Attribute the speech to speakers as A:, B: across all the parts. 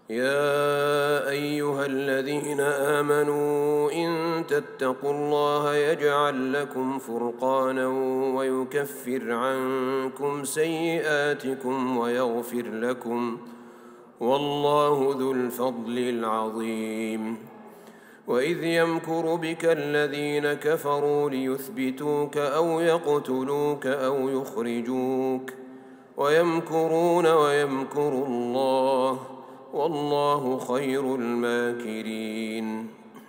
A: يا أيها الذين آمنوا إن تتقوا الله يجعل لكم فرقانا ويكفر عنكم سيئاتكم ويغفر لكم، والله ذو الفضل العظيم. وإذ يمكر بك الذين كفروا ليثبتوك أو يقتلوك أو يخرجوك، ويمكرون ويمكر الله، والله خير الماكرين.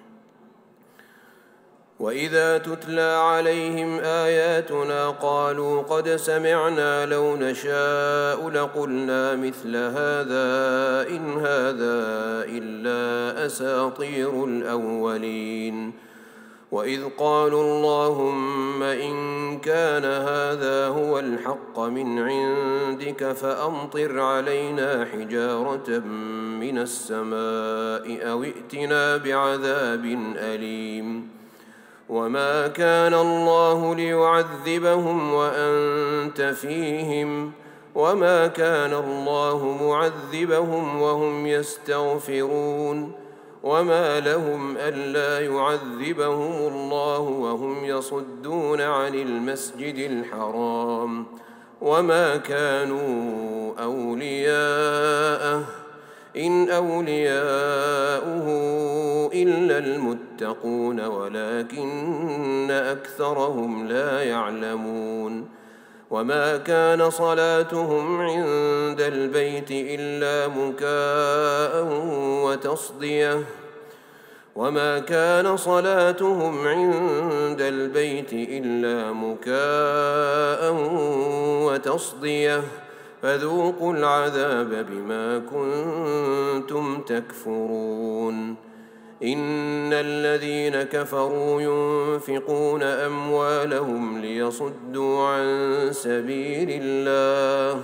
A: وإذا تتلى عليهم آياتنا قالوا قد سمعنا لو نشاء لقلنا مثل هذا إن هذا إلا أساطير الأولين. وإذ قالوا اللهم إن كان هذا هو الحق من عندك فأمطر علينا حجارة من السماء أو ائتنا بعذاب أليم. وما كان الله ليعذبهم وأنت فيهم، وما كان الله معذبهم وهم يستغفرون، وما لهم ألا يعذبهم الله وهم يصدون عن المسجد الحرام وما كانوا أولياءه إن أولياؤه إلا المتقون ولكن أكثرهم لا يعلمون. وما كان صلاتهم عند البيت إلا مكاء وتصدية وما كان صلاتهم عند البيت إلا مكاء وتصدية فذوقوا العذاب بما كنتم تكفرون. إن الذين كفروا ينفقون أموالهم ليصدوا عن سبيل الله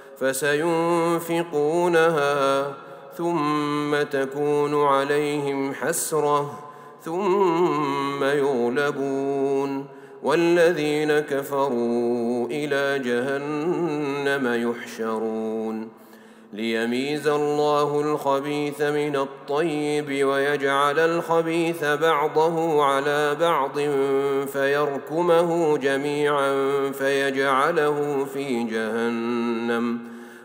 A: فسينفقونها ثم تكون عليهم حسرة ثم يغلبون، والذين كفروا إلى جهنم يحشرون. ليميز الله الخبيث من الطيب ويجعل الخبيث بعضه على بعض فيركمه جميعا فيجعله في جهنم،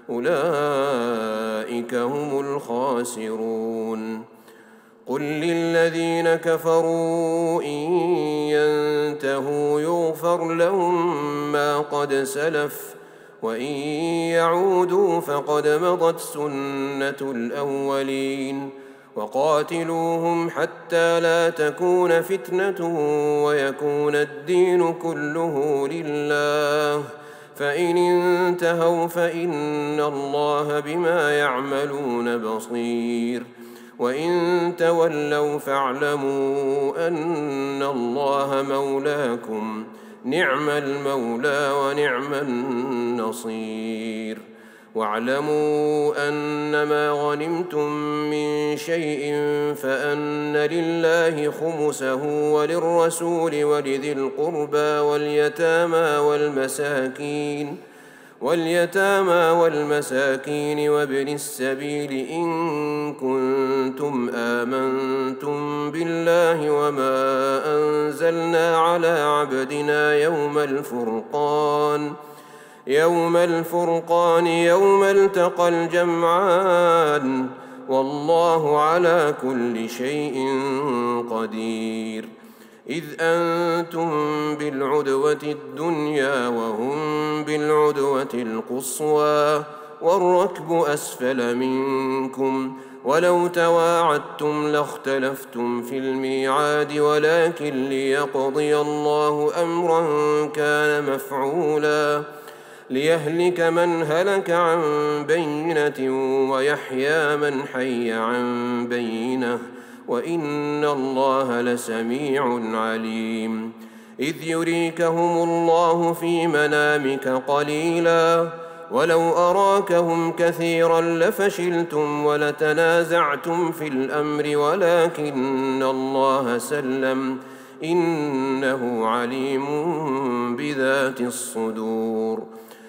A: أولئك هم الخاسرون. قل للذين كفروا إن ينتهوا يغفر لهم ما قد سلف وإن يعودوا فقد مضت سنة الأولين. وقاتلوهم حتى لا تكون فتنة ويكون الدين كله لله، فإن انتهوا فإن الله بما يعملون بصير، وإن تولوا فاعلموا أن الله مولاكم، نعم المولى ونعم النصير. واعلموا أنما غنمتم من شيء فأن لله خمسه وللرسول ولذي القربى واليتامى والمساكين وابن السبيل إن كنتم آمنتم بالله وما أنزلنا على عبدنا يوم الفرقان يوم التقى الجمعان، والله على كل شيء قدير. إذ أنتم بالعدوة الدنيا وهم بالعدوة القصوى والركب أسفل منكم، ولو تواعدتم لاختلفتم في الميعاد، ولكن ليقضي الله أمرا كان مفعولا ليهلك من هلك عن بينة ويحيى من حي عن بينة، وإن الله لسميع عليم. إذ يريكهم الله في منامك قليلا ولو أراكهم كثيرا لفشلتم ولتنازعتم في الأمر ولكن الله سلم، إنه عليم بذات الصدور.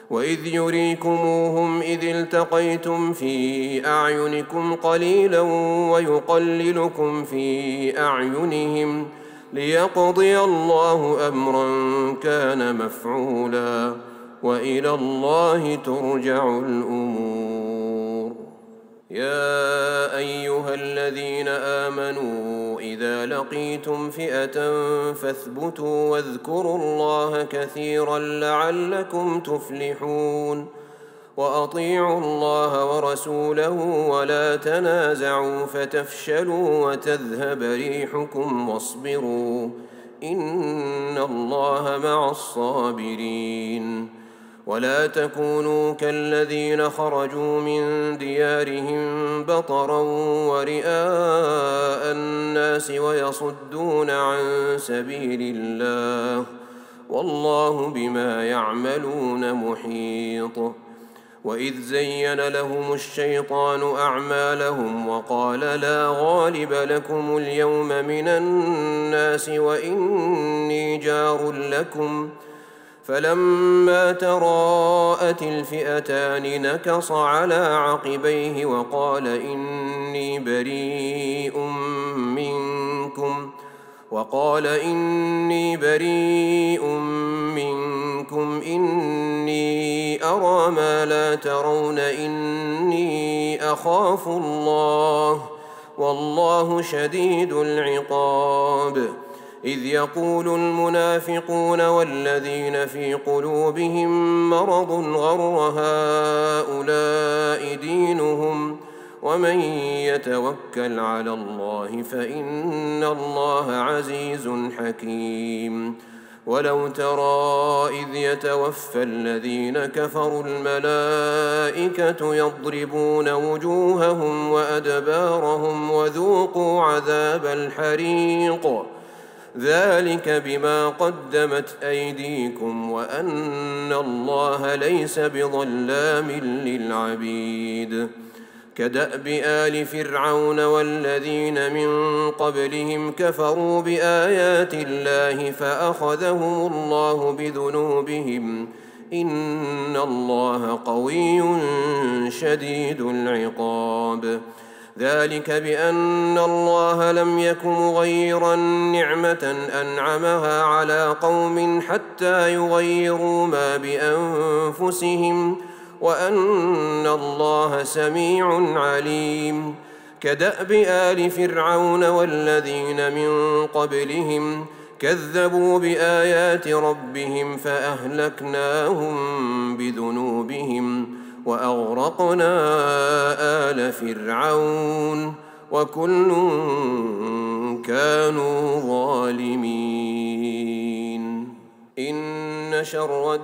A: وإذ يريكموهم إذ التقيتم في أعينكم قليلا ويقللكم في أعينهم ليقضي الله أمرا كان مفعولا وإلى الله ترجع الأمور. يا أيها الذين آمنوا إذا لقيتم فئة فاثبتوا واذكروا الله كثيرا لعلكم تفلحون. وأطيعوا الله ورسوله ولا تنازعوا فتفشلوا وتذهب ريحكم واصبروا إن الله مع الصابرين. ولا تكونوا كالذين خرجوا من ديارهم بطرا ورئاء الناس ويصدون عن سبيل الله والله بما يعملون محيط. وإذ زين لهم الشيطان أعمالهم وقال لا غالب لكم اليوم من الناس وإني جار لكم فلما تراءت الفئتان نكص على عقبيه وقال إني بريء منكم إني أرى ما لا ترون إني أخاف الله والله شديد العقاب. إذ يقول المنافقون والذين في قلوبهم مرض غر هؤلاء دينهم ومن يتوكل على الله فإن الله عزيز حكيم. ولو ترى إذ يتوفى الذين كفروا الملائكة يضربون وجوههم وأدبارهم وذوقوا عذاب الحريق ذلك بما قدمت أيديكم وأن الله ليس بظلام للعبيد. كدأب آل فرعون والذين من قبلهم كفروا بآيات الله فأخذهم الله بذنوبهم إن الله قوي شديد العقاب. ذلك بأن الله لم يك مغيرا نعمة أنعمها على قوم حتى يغيروا ما بأنفسهم وأن الله سميع عليم. كدأب آل فرعون والذين من قبلهم كذبوا بآيات ربهم فأهلكناهم بذنوبهم وأغرقنا آل فرعون وكل كانوا ظالمين. إن شر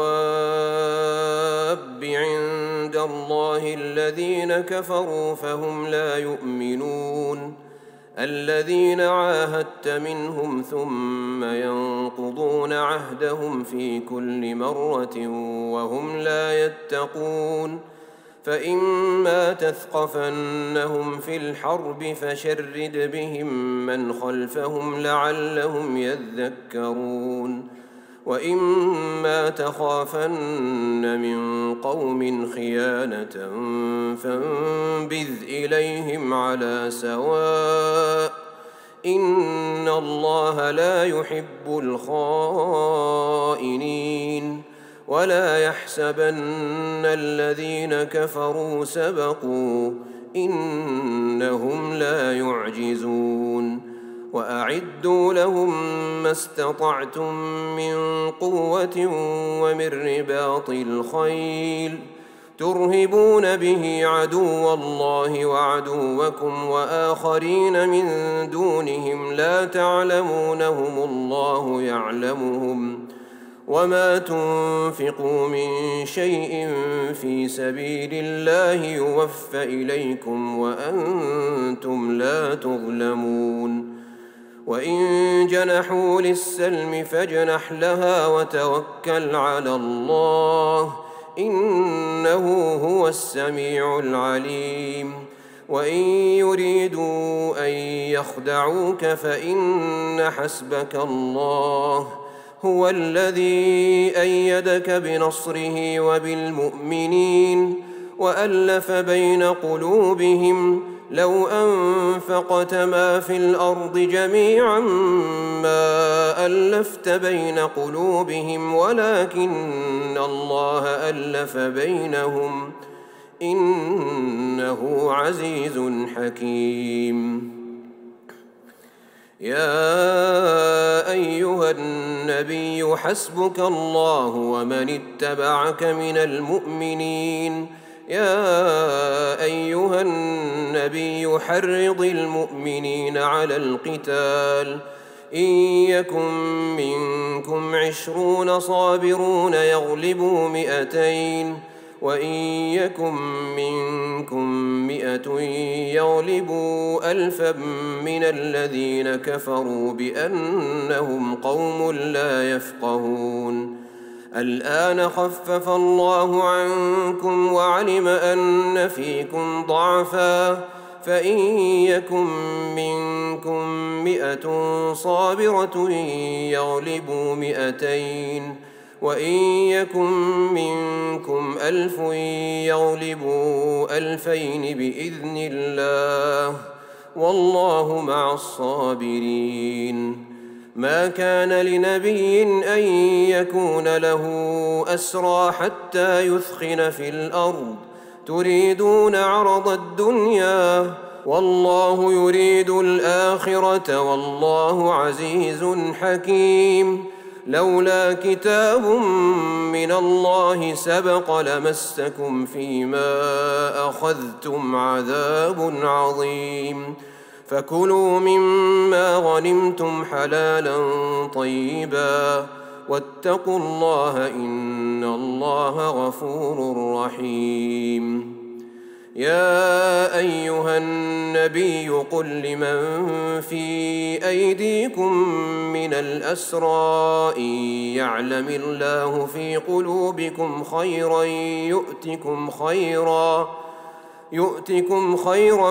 A: الدواب عند الله الذين كفروا فهم لا يؤمنون الذين عاهدت منهم ثم ينقضون عهدهم في كل مرة وهم لا يتقون. فإما تثقفنهم في الحرب فشرد بهم من خلفهم لعلهم يذكرون. وإما تخافن من قوم خيانة فانبذ إليهم على سواء إن الله لا يحب الخائنين. ولا يحسبن الذين كفروا سبقوا إنهم لا يعجزون. وأعدوا لهم ما استطعتم من قوة ومن رباط الخيل ترهبون به عدو الله وعدوكم وآخرين من دونهم لا تعلمونهم الله يعلمهم. وما تنفقوا من شيء في سبيل الله يوفى إليكم وأنتم لا تظلمون. وإن جنحوا للسلم فاجنح لها وتوكل على الله إنه هو السميع العليم. وإن يريدوا أن يخدعوك فإن حسبك الله هو الذي أيدك بنصره وبالمؤمنين وألف بين قلوبهم لو أنفقت ما في الأرض جميعا ما ألفت بين قلوبهم ولكن الله ألف بينهم إنه عزيز حكيم. يا أيها النبي حسبك الله ومن اتبعك من المؤمنين. يا أيها النبي حرض المؤمنين على القتال إن يكن منكم 20 صابرون يغلبوا 200 وإن يكن منكم 100 يغلبوا 1000 من الذين كفروا بأنهم قوم لا يفقهون. الآن خفف الله عنكم وعلم أن فيكم ضعفا فإن يكن منكم 100 صابرة يغلبوا 200 وإن يكن منكم 1000 يغلبوا 2000 بإذن الله والله مع الصابرين. ما كان لنبي أن يكون له أسرى حتى يثخن في الأرض تريدون عرض الدنيا والله يريد الآخرة والله عزيز حكيم. لولا كتاب من الله سبق لمسكم فيما أخذتم عذاب عظيم. فكلوا مما غنمتم حلالا طيبا واتقوا الله إن الله غفور رحيم. يا أيها النبي قل لمن في أيديكم من الأسرى إن يعلم الله في قلوبكم خيرا يؤتكم خيرا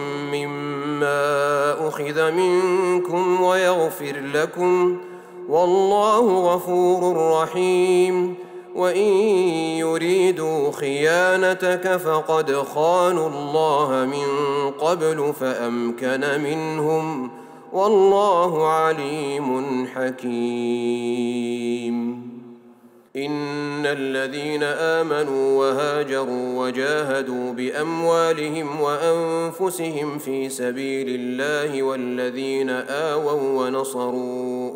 A: مما أخذ منكم ويغفر لكم والله غفور رحيم. وإن يريدوا خيانتك فقد خانوا الله من قبل فأمكن منهم والله عليم حكيم. إن الذين آمنوا وهاجروا وجاهدوا بأموالهم وأنفسهم في سبيل الله والذين آووا ونصروا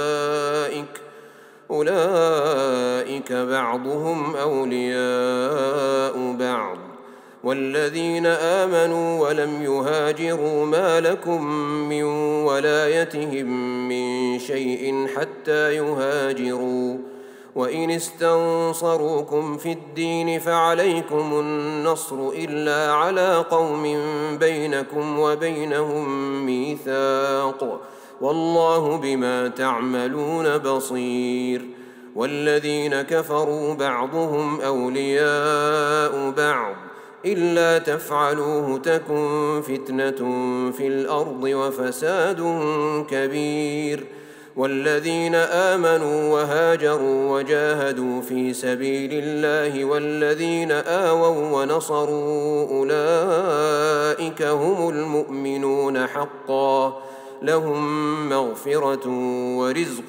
A: أولئك بعضهم أولياء بعض والذين آمنوا ولم يهاجروا ما لكم من ولايتهم من شيء حتى يهاجروا وإن استنصروكم في الدين فعليكم النصر إلا على قوم بينكم وبينهم ميثاق والله بما تعملون بصير. والذين كفروا بعضهم أولياء بعض إلا تفعلوه تكن فتنة في الأرض وفساد كبير. والذين آمنوا وهاجروا وجاهدوا في سبيل الله والذين آووا ونصروا أولئك هم المؤمنون حقا لهم مغفرة ورزق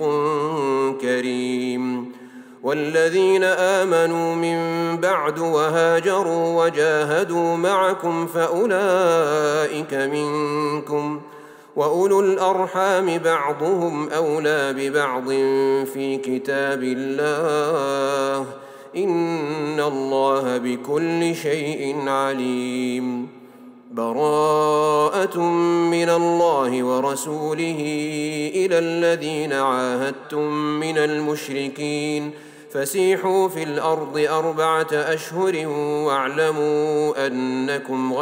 A: كريم. والذين آمنوا من بعد وهاجروا وجاهدوا معكم فأولئك منكم وأولو الأرحام بعضهم أولى ببعض في كتاب الله إن الله بكل شيء عليم. براءة من الله ورسوله إلى الذين عاهدتم من المشركين فسيحوا في الأرض 4 أشهر واعلموا أنكم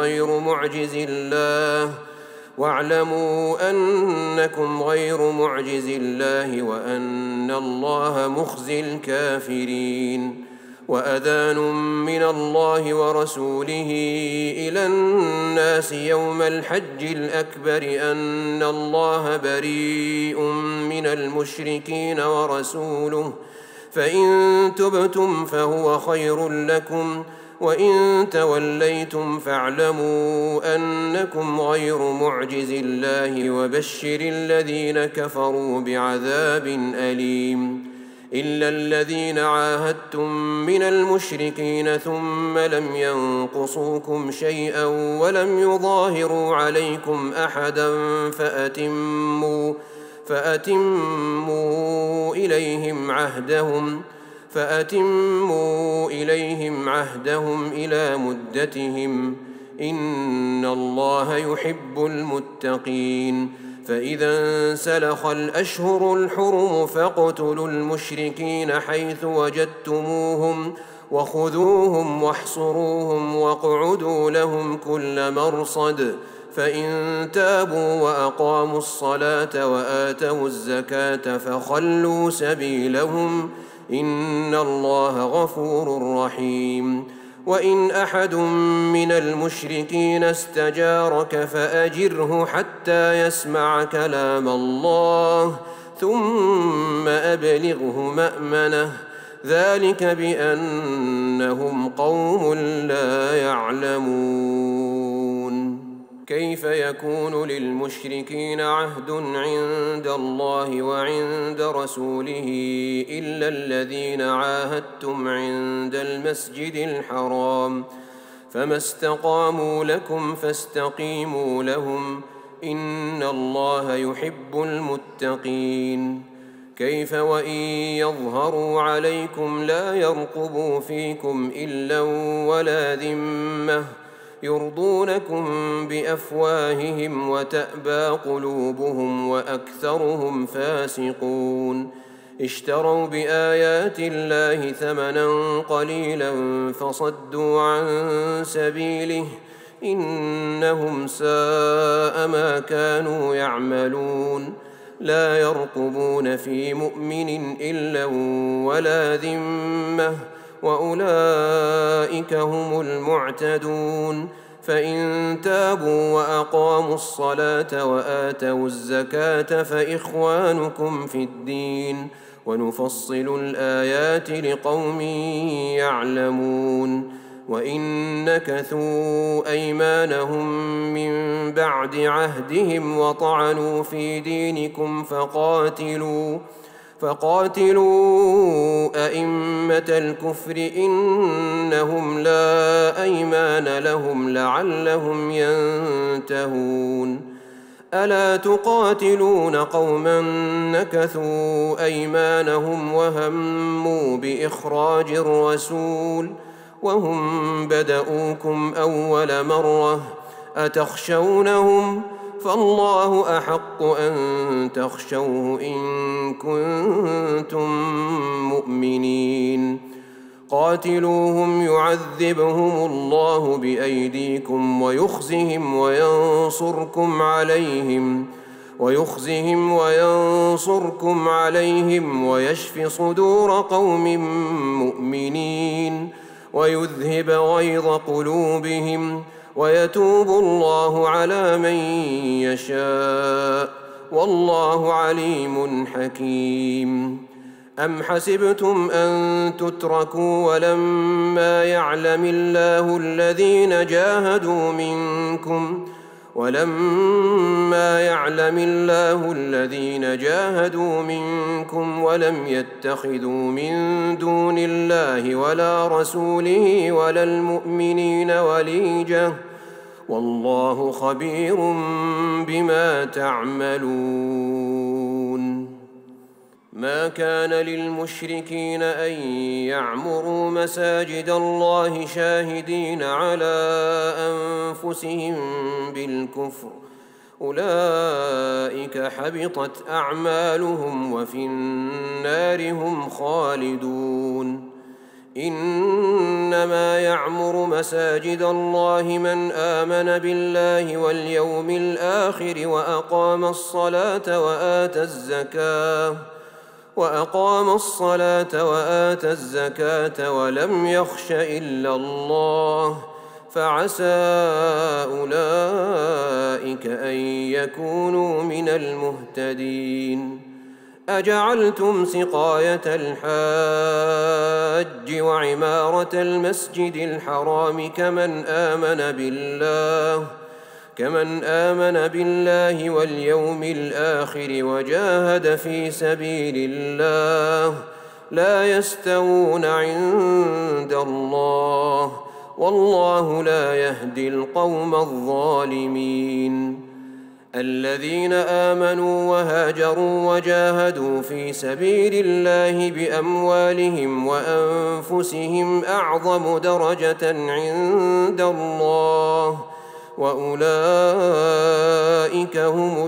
A: غير معجز الله وأن الله مخزي الكافرين. وأذان من الله ورسوله إلى الناس يوم الحج الأكبر أن الله بريء من المشركين ورسوله، فإن تبتم فهو خير لكم، وإن توليتم فاعلموا أنكم غير معجز الله، وبشر الذين كفروا بعذاب أليم. إلا الذين عاهدتم من المشركين ثم لم ينقصوكم شيئا ولم يظاهروا عليكم أحدا فأتموا إليهم عهدهم إلى مدتهم، إن الله يحب المتقين. فإذا انسلخ الأشهر الحرم فاقتلوا المشركين حيث وجدتموهم وخذوهم واحصروهم واقعدوا لهم كل مرصد، فإن تابوا وأقاموا الصلاة وآتوا الزكاة فخلوا سبيلهم، إن الله غفور رحيم. وإن أحد من المشركين استجارك فأجره حتى يسمع كلام الله ثم أبلغه مأمنه، ذلك بأنهم قوم لا يعلمون. كيف يكون للمشركين عهد عند الله وعند رسوله إلا الذين عاهدتم عند المسجد الحرام، فما استقاموا لكم فاستقيموا لهم، إن الله يحب المتقين. كيف وإن يظهروا عليكم لا يرقبوا فيكم إلا ولا ذمة، يرضونكم بأفواههم وتأبى قلوبهم وأكثرهم فاسقون. اشتروا بآيات الله ثمنا قليلا فصدوا عن سبيله، إنهم ساء ما كانوا يعملون. لا يرقبون في مؤمن إلا ولا ذمة، وأولئك هم المعتدون. فإن تابوا وأقاموا الصلاة وآتوا الزكاة فإخوانكم في الدين، ونفصل الآيات لقوم يعلمون. وإن نكثوا أيمانهم من بعد عهدهم وطعنوا في دينكم فقاتلوا أئمة الكفر إنهم لا أيمان لهم لعلهم ينتهون. ألا تقاتلون قوما نكثوا أيمانهم وهموا بإخراج الرسول وهم بدؤوكم أول مرة، أتخشونهم؟ فالله أحق أن تخشوه إن كنتم مؤمنين. قاتلوهم يعذبهم الله بأيديكم ويخزهم عليهم ويشف صدور قوم مؤمنين، ويذهب غيظ قلوبهم، ويتوب الله على من يشاء، والله عليم حكيم. أم حسبتم أن تتركوا ولما يعلم الله الذين جاهدوا منكم ولم يتخذوا من دون الله ولا رسوله ولا المؤمنين وليجة، والله خبير بما تعملون. ما كان للمشركين أن يعمروا مساجد الله شاهدين على أنفسهم بالكفر، أولئك حبطت أعمالهم وفي النار هم خالدون. إنما يعمر مساجد الله من آمن بالله واليوم الآخر وأقام الصلاة وأقام الصلاة وآتى الزكاة ولم يخش إلا الله فعسى أولئك أن يكونوا من المهتدين. أجعلتم سقاية الحاج وعمارة المسجد الحرام كمن آمن بالله واليوم الآخر وجاهد في سبيل الله لا يستوون عند الله والله لا يهدي القوم الظالمين. الذين آمنوا وهاجروا وجاهدوا في سبيل الله بأموالهم وأنفسهم أعظم درجة عند الله وأولئك هم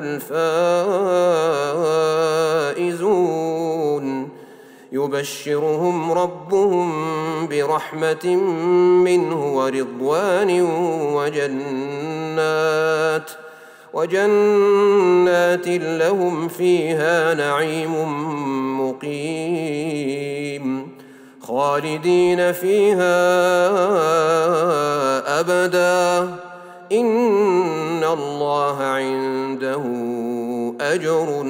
A: الفائزون. يبشرهم ربهم برحمة منه ورضوان وجنات لهم فيها نعيم مقيم خالدين فيها أبدا إن الله عنده أجر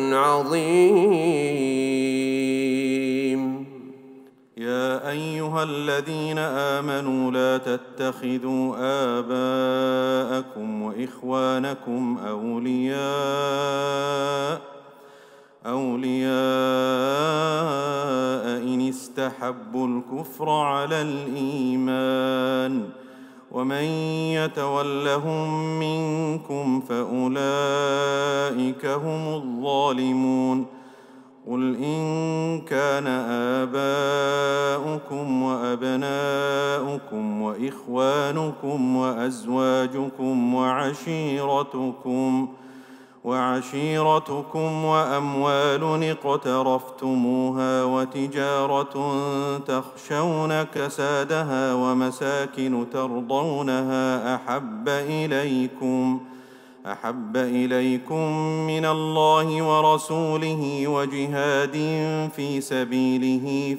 A: عظيم.
B: يا أيها الذين آمنوا لا تتخذوا آباءكم وإخوانكم أولياء إن استحبوا الكفر على الإيمان ومن يتولهم منكم فأولئك هم الظالمون. قل إن كان آباؤكم وأبناؤكم وإخوانكم وأزواجكم وعشيرتكم وأموال اقترفتموها وتجارة تخشون كسادها ومساكن ترضونها أحب إليكم من الله ورسوله وجهاد في سبيله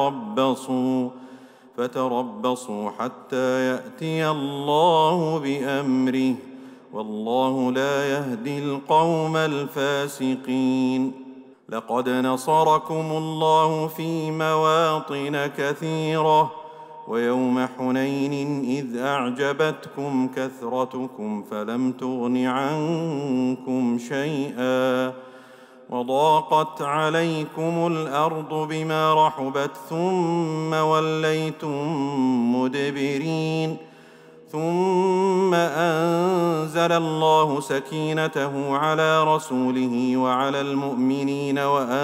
B: فتربصوا حتى يأتي الله بأمره والله لا يهدي القوم الفاسقين. لقد نصركم الله في مواطن كثيرة ويوم حنين إذ أعجبتكم كثرتكم فلم تغن عنكم شيئا وضاقت عليكم الأرض بما رحبت ثم وليتم مدبرين. ثم أنزل الله سكينته على رسوله وعلى المؤمنين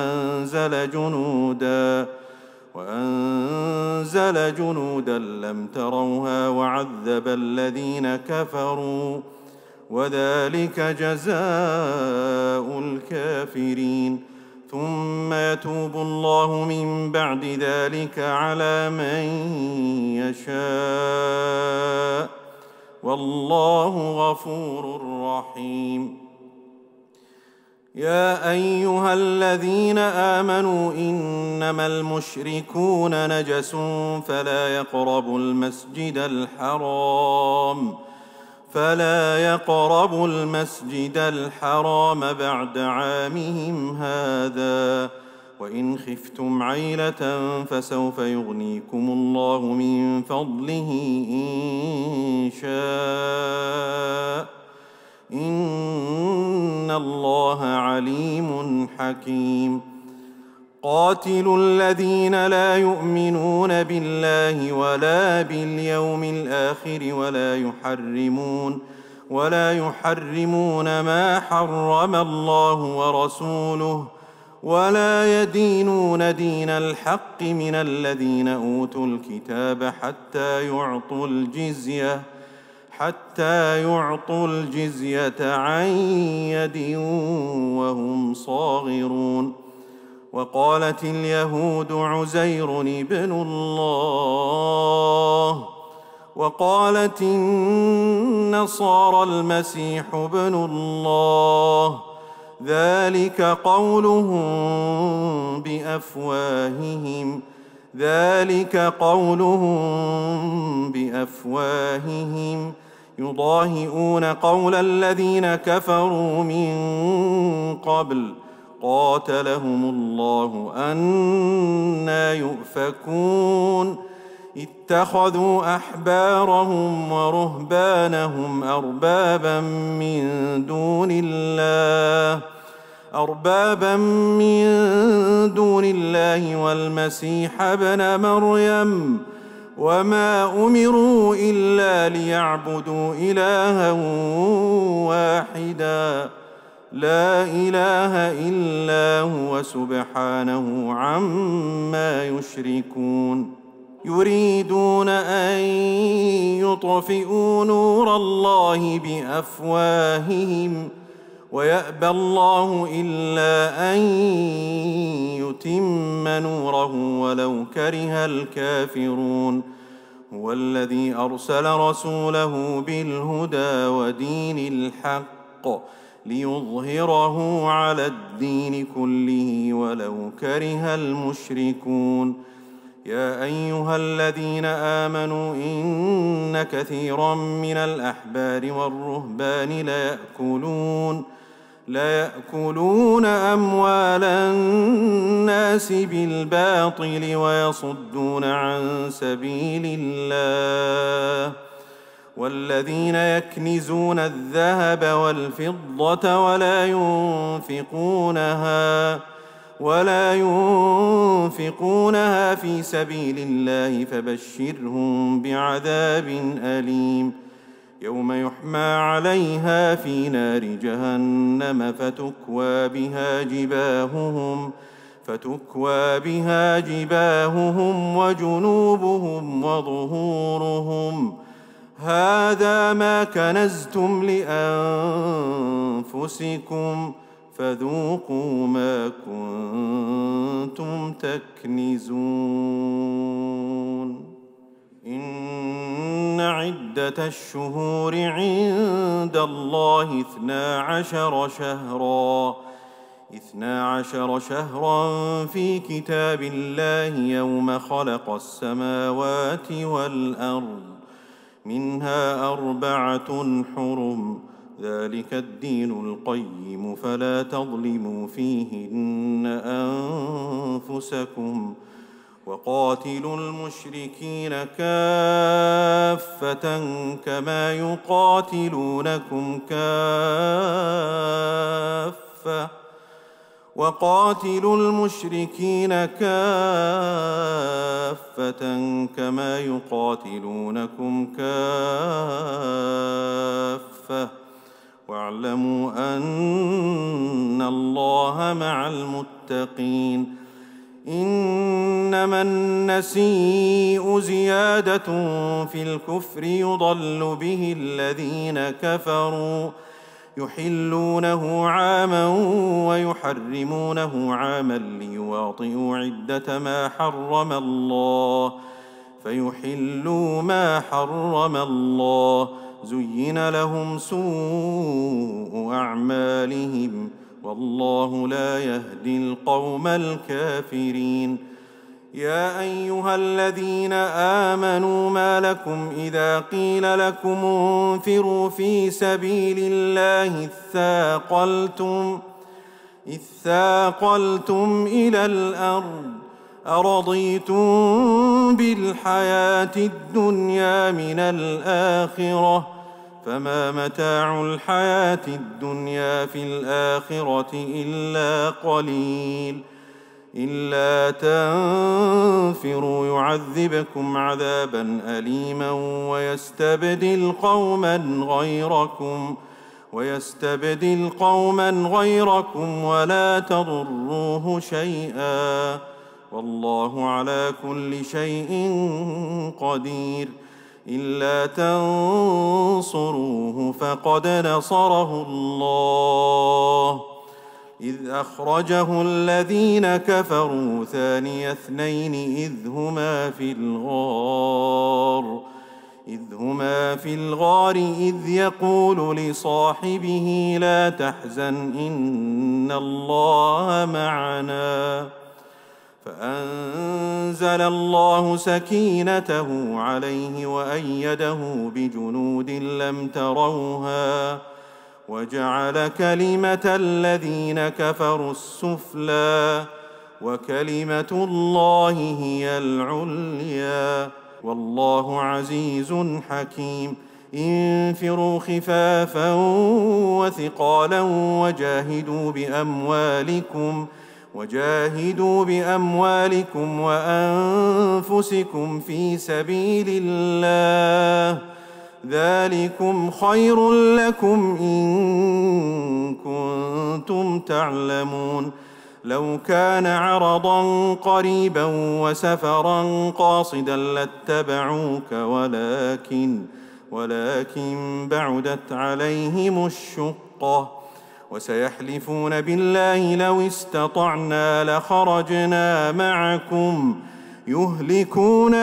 B: وأنزل جنودا لم تروها وعذب الذين كفروا وذلك جزاء الكافرين. ثم يتوب الله من بعد ذلك على من يشاء والله غفور رحيم. يا أيها الذين آمنوا إنما المشركون نجس فلا يقربوا المسجد الحرام بعد عامهم هذا وإن خفتم عيلة فسوف يغنيكم الله من فضله إن شاء إن الله عليم حكيم. قاتلوا الذين لا يؤمنون بالله ولا باليوم الآخر ولا يحرمون ما حرم الله ورسوله ولا يدينون دين الحق من الذين أوتوا الكتاب حتى يعطوا الجزية عن يد وهم صاغرون. وقالت اليهود عزير ابن الله وقالت النصارى المسيح ابن الله ذلك قولهم بأفواههم يضاهئون قول الذين كفروا من قبل قاتلهم الله أنى يؤفكون اتخذوا أحبارهم ورهبانهم أربابا من دون الله والمسيح ابن مريم وما أمروا إلا ليعبدوا إلها واحدا لا إله إلا هو سبحانه عما يشركون يريدون أن يطفئوا نور الله بأفواههم ويأبى الله إلا أن يتم نوره ولو كره الكافرون هو الذي أرسل رسوله بالهدى ودين الحق ليظهره على الدين كله ولو كره المشركون يا أيها الذين آمنوا إن كثيرا من الأحبار والرهبان ليأكلون أموال الناس بالباطل ويصدون عن سبيل الله والذين يكنزون الذهب والفضة ولا ينفقونها في سبيل الله فبشرهم بعذاب أليم يوم يحمى عليها في نار جهنم فتكوى بها جباههم وجنوبهم وظهورهم هذا ما كنزتم لأنفسكم فذوقوا ما كنتم تكنزون إن عدة الشهور عند الله 12 شهرا في كتاب الله يوم خلق السماوات والأرض منها 4 حرم ذلك الدين القيم فلا تظلموا فيهن أنفسكم وقاتلوا المشركين كافة كما يقاتلونكم كافة واعلموا أن الله مع المتقين إنما النسيء زيادة في الكفر يضل به الذين كفروا يحلونه عاما ويحرمونه عاما ليواطئوا عدة ما حرم الله فيحلوا ما حرم الله زين لهم سوء أعمالهم والله لا يهدي القوم الكافرين يا أيها الذين آمنوا ما لكم إذا قيل لكم انفروا في سبيل الله إذ ثاقلتم إلى الأرض أرضيتم بالحياة الدنيا من الآخرة فما متاع الحياة الدنيا في الآخرة إلا قليل إلا تنفروا يعذبكم عذابا أليما ويستبدل قوما غيركم ولا تضروه شيئا والله على كل شيء قدير إلا تنصروه فقد نصره الله إذ أخرجه الذين كفروا ثاني اثنين إذ هما في الغار إذ هما في الغار إذ يقول لصاحبه لا تحزن إن الله معنا فأنزل الله سكينته عليه وأيده بجنود لم تروها وجعل كلمة الذين كفروا السفلى وكلمة الله هي العليا والله عزيز حكيم انفروا خفافا وثقالا وجاهدوا بأموالكم وأنفسكم في سبيل الله ذلكم خير لكم إن كنتم تعلمون لو كان عرضا قريبا وسفرا قاصدا لاتبعوك ولكن بعدت عليهم الشقة وسيحلفون بالله لو استطعنا لخرجنا معكم يهلكون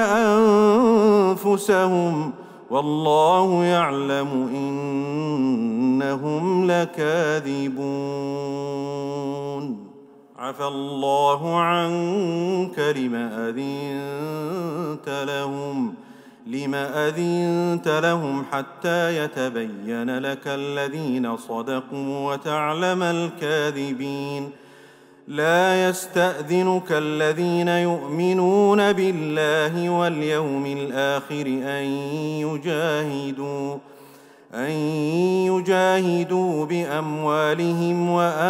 B: أنفسهم والله يعلم إنهم لكاذبون عفى الله عنك لم أذنت لهم حتى يتبين لك الذين صدقوا وتعلم الكاذبين لا يستأذنك الذين يؤمنون بالله واليوم الآخر أن يجاهدوا بأموالهم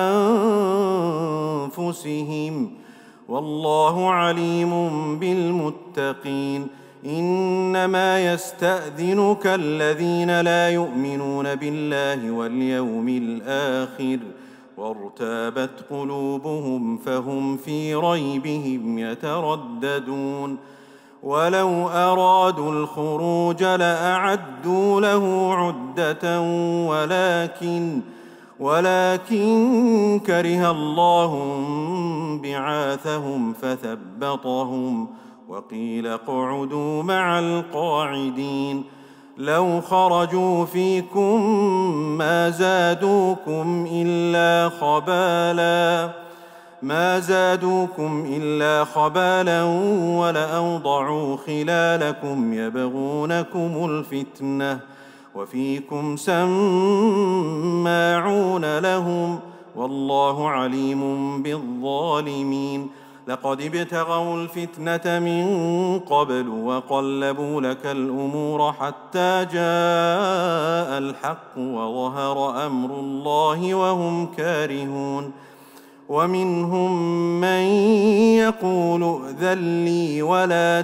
B: وأنفسهم والله عليم بالمتقين إنما يستأذنك الذين لا يؤمنون بالله واليوم الآخر وارتابت قلوبهم فهم في ريبهم يترددون ولو أرادوا الخروج لأعدوا له عدة ولكن كره الله بعاثهم فثبطهم وقيل اقعدوا مع القاعدين لو خرجوا فيكم ما زادوكم إلا خبالا ولأوضعوا خلالكم يبغونكم الفتنة وفيكم سماعون لهم والله عليم بالظالمين لقد ابتغوا الفتنة من قبل وقلبوا لك الأمور حتى جاء الحق وظهر أمر الله وهم كارهون ومنهم من يقول ائذن لي ولا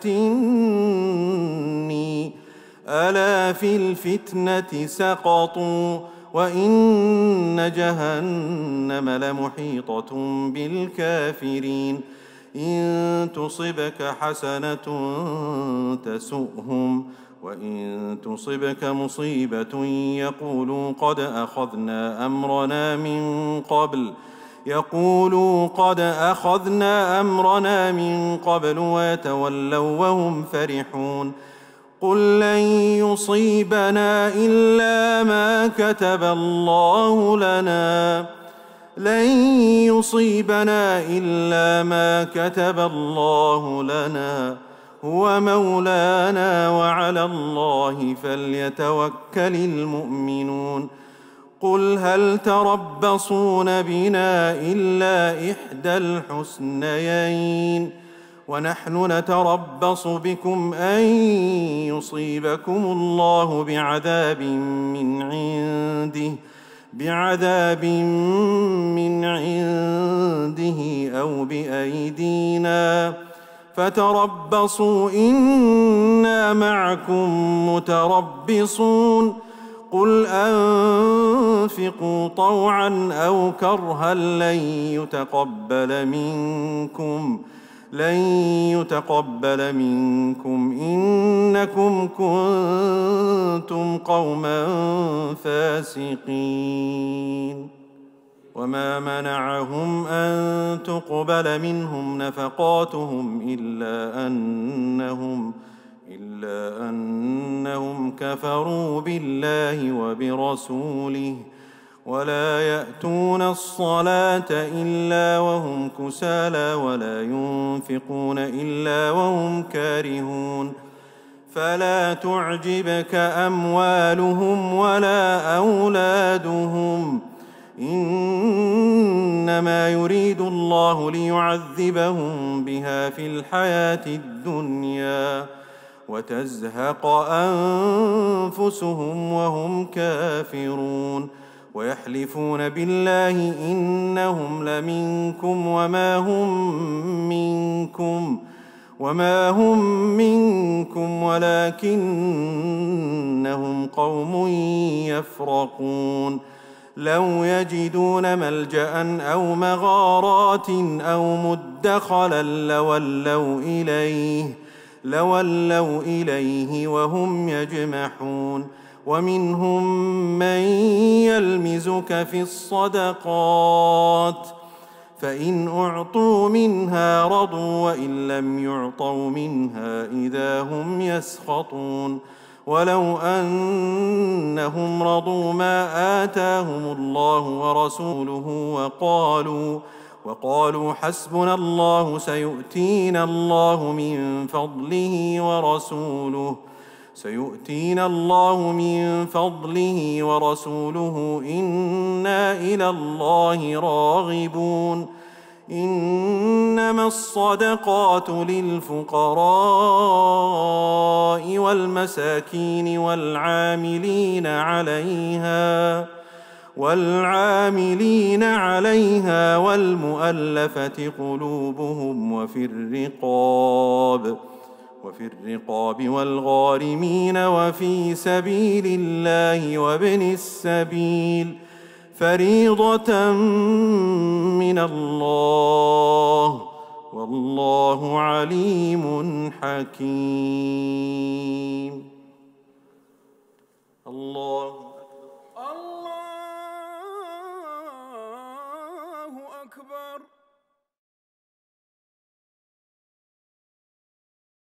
B: تفتني ألا في الفتنة سقطوا وإن جهنم لمحيطة بالكافرين إن تصبك حسنة تسؤهم وإن تصبك مصيبة يقولوا قد أخذنا أمرنا من قبل ويتولوا وهم فرحون قل لن يصيبنا إلا ما كتب الله لنا هو مولانا وعلى الله فليتوكل المؤمنون قل هل تربصون بنا إلا إحدى الحسنيين ونحن نتربص بكم أن يصيبكم الله بعذاب من عنده أو بأيدينا فتربصوا إنا معكم متربصون قل أنفقوا طوعا أو كرها لن يتقبل منكم إنكم كنتم قوما فاسقين وما منعهم أن تقبل منهم نفقاتهم إلا أنهم كفروا بالله وبرسوله ولا يأتون الصلاة إلا وهم كسالى ولا ينفقون إلا وهم كارهون فلا تعجبك أموالهم ولا أولادهم إنما يريد الله ليعذبهم بها في الحياة الدنيا وتزهق أنفسهم وهم كافرون ويحلفون بالله إنهم لمنكم وما هم منكم ولكنهم قوم يفرقون لو يجدون ملجأ أو مغارات أو مدخلا لولوا إليه وهم يجمحون ومنهم من يلمزك في الصدقات فإن أعطوا منها رضوا وإن لم يعطوا منها إذا هم يسخطون ولو أنهم رضوا ما آتاهم الله ورسوله وقالوا حسبنا الله سيؤتينا الله من فضله ورسوله إنا إلى الله راغبون إنما الصدقات للفقراء والمساكين والعاملين عليها والمؤلفة قلوبهم وفي الرقاب والغارمين وفي سبيل الله وابن السبيل فريضة من الله والله عليم حكيم.